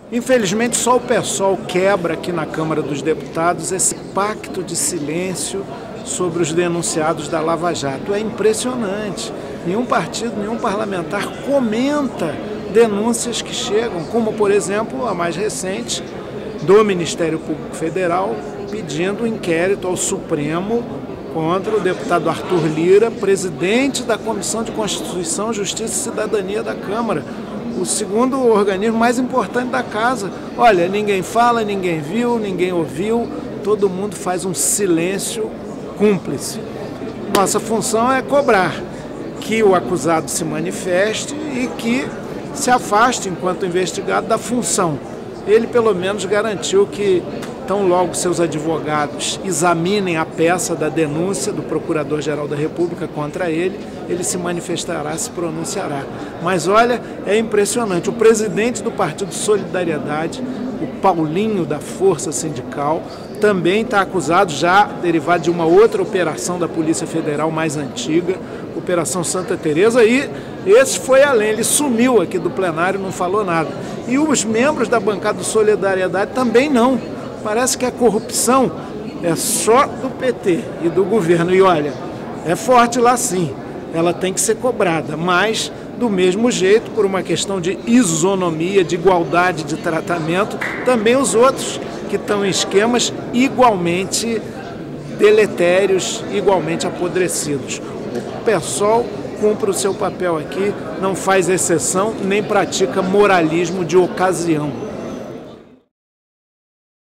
Infelizmente, só o PSOL quebra aqui na Câmara dos Deputados esse pacto de silêncio sobre os denunciados da Lava Jato. É impressionante. Nenhum partido, nenhum parlamentar comenta denúncias que chegam, como, por exemplo, a mais recente do Ministério Público Federal, pedindo um inquérito ao Supremo contra o deputado Arthur Lira, presidente da Comissão de Constituição, Justiça e Cidadania da Câmara, o segundo organismo mais importante da casa. Olha, ninguém fala, ninguém viu, ninguém ouviu, todo mundo faz um silêncio cúmplice. Nossa função é cobrar que o acusado se manifeste e que se afaste, enquanto investigado, da função. Ele, pelo menos, garantiu que, tão logo seus advogados examinem a peça da denúncia do Procurador-Geral da República contra ele, ele se manifestará, se pronunciará. Mas, olha, é impressionante. O presidente do Partido Solidariedade, o Paulinho da Força Sindical, também está acusado, já derivado de uma outra operação da Polícia Federal mais antiga, Operação Santa Teresa, e esse foi além, ele sumiu aqui do plenário, não falou nada. E os membros da bancada do Solidariedade também não. Parece que a corrupção é só do PT e do governo. E olha, é forte lá sim, ela tem que ser cobrada, mas do mesmo jeito, por uma questão de isonomia, de igualdade de tratamento, também os outros que estão em esquemas igualmente deletérios, igualmente apodrecidos. O PSOL cumpre o seu papel aqui, não faz exceção, nem pratica moralismo de ocasião.